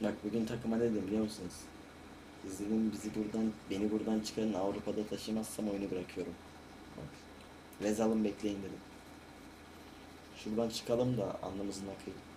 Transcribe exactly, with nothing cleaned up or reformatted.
Bak bugün takıma ne dedim biliyor musunuz? Siz dedim bizi buradan, beni buradan çıkarın, Avrupa'da taşımazsam oyunu bırakıyorum. Bak. Rezal'ın bekleyin dedim. Şuradan çıkalım da alnımızın akıyım.